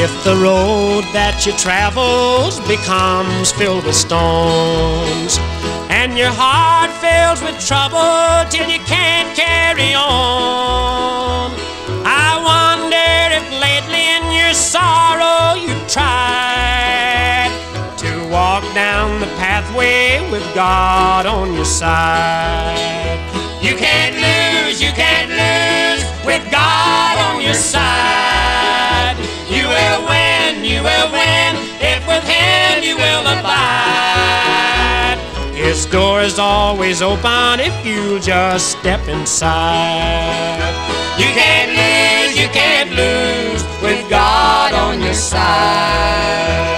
If the road that you travel's becomes filled with stones, and your heart fills with trouble till you can't carry on, I wonder if lately in your sorrow you've tried to walk down the pathway with God on your side. You can't lose with God on your side. You will win, if with Him you will abide. His door is always open if you just step inside. You can't lose with God on your side.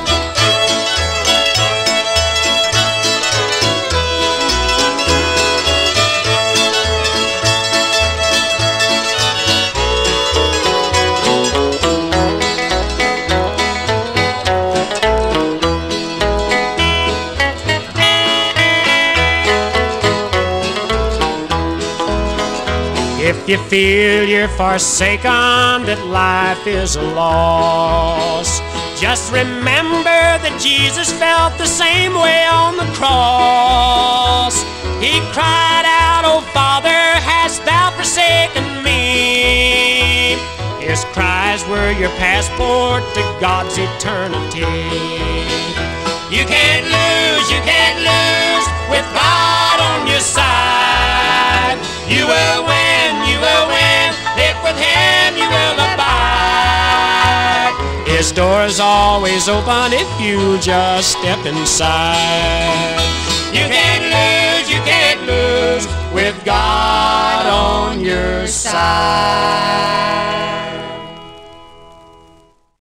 If you feel you're forsaken, that life is a loss, just remember that Jesus felt the same way on the cross. He cried out, "Oh Father, hast thou forsaken me?" His cries were your passport to God's eternity. You can't lose with God on your side. You will win, if with Him you will abide. His door is always open if you just step inside. You can't lose with God on your side.